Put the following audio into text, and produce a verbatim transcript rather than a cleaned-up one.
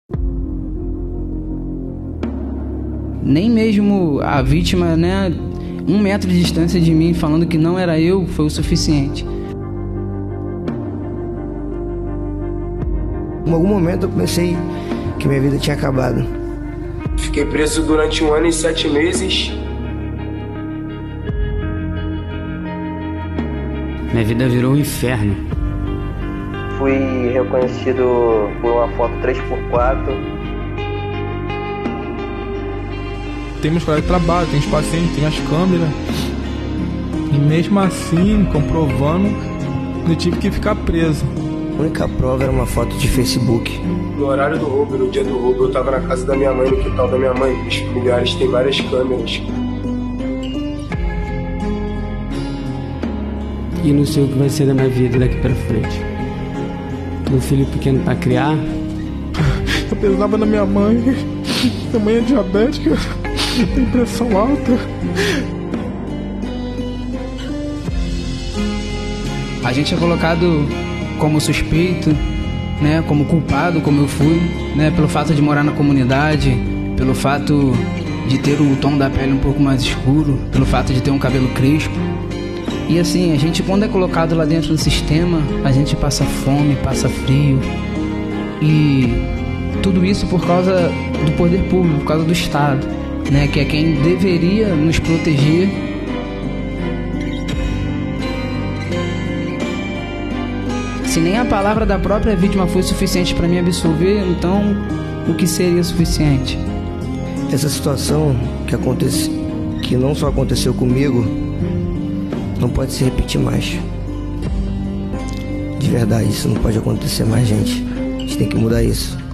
Nem mesmo a vítima, né, um metro de distância de mim, falando que não era eu, foi o suficiente. Em algum momento eu pensei que minha vida tinha acabado. Fiquei preso durante um ano e sete meses. Minha vida virou um inferno. Fui reconhecido por uma foto três por quatro. Temos colega de trabalho, tem os pacientes, tem as câmeras. E mesmo assim, comprovando, eu tive que ficar preso. A única prova era uma foto de Facebook. No horário do roubo, no dia do roubo, eu tava na casa da minha mãe, no quintal da minha mãe. Os familiares têm várias câmeras. E não sei o que vai ser da minha vida daqui pra frente. Meu filho pequeno pra criar. Eu pesava na minha mãe. Minha mãe é diabética, tem pressão alta. A gente é colocado como suspeito, né, como culpado, como eu fui, né, pelo fato de morar na comunidade, pelo fato de ter o tom da pele um pouco mais escuro, pelo fato de ter um cabelo crespo. E assim, a gente, quando é colocado lá dentro do sistema, a gente passa fome, passa frio. E tudo isso por causa do poder público, por causa do Estado, né, que é quem deveria nos proteger. Se nem a palavra da própria vítima foi suficiente para me absolver, então o que seria suficiente? Essa situação que acontece, que não só aconteceu comigo, não pode se repetir mais. De verdade, isso não pode acontecer mais, gente. A gente tem que mudar isso.